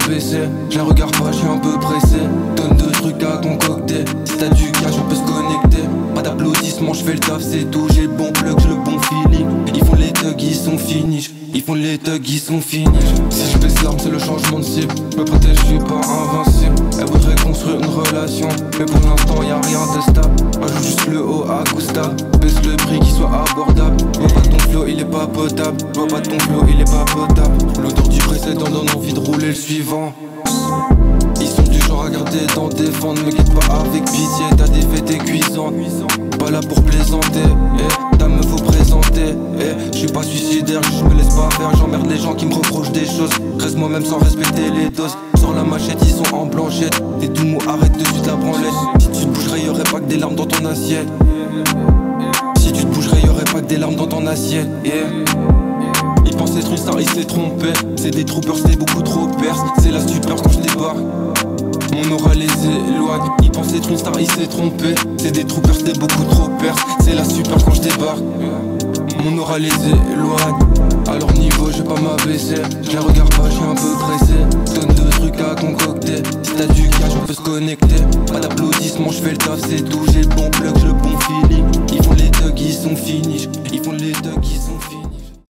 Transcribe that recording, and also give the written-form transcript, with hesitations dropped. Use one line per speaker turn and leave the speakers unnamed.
m'abaisser. Je les regarde pas, je suis un peu pressé. Tonne de trucs à concocter. Si t'as du cash, on peut se connecter. Pas d'applaudissements, je fais le taf, c'est tout. J'ai le bon plug, j'ai le bon feeling. Ils font les thugs, ils sont finis. Ils font les thugs, ils sont finis. Si je baisse l'arme, c'est le changement de cible. Je me protège, je suis pas invincible. Elle voudrait construire une relation, mais pour l'instant y'a rien de stable. Ajoute juste le haut à Gustav. Baisse le prix qui soit abordable. Vois pas ton flow, il est pas potable. Vois pas ton flow, il est pas potable. L'odeur du précédent donne envie de rouler le suivant. Ils sont du genre à garder d'en défendre. Me quitte pas avec pitié, t'as des fêtes cuisantes. Pas là pour plaisanter, ta meuf faut présenter. Je suis pas suicidaire, je me laisse pas faire. J'emmerde les gens qui me reprochent des choses. Reste moi-même sans respecter les doses. Sors la machette, ils sont en blanchette. T'es tout mou, arrête de suite la branlette. Si tu te bougerais, y'aurait pas que des larmes dans ton assiette. Si tu te bougerais, y'aurait pas que des larmes dans ton assiette. Il pense être une star, il s'est trompé. C'est des troopers, c'est beaucoup trop perse. C'est la stupeur quand je débarque. Mon aura les éloigne. Il pense être une star, il s'est trompé. C'est des troopers, c'est beaucoup trop perse. C'est la stupeur quand je débarque. Mon aura les éloigne. À leur niveau, je vais pas m'abaisser. Je les regarde pas, je suis un peu pressé. Tonne de trucs à concocter. Si t'as du cash, on peut se connecter. Pas d'applaudissements, je fais le taf, c'est tout. J'ai le bon plug, j'ai le bon feeling. Ils font les thugs, ils sont finis. Ils font les thugs, ils sont finis.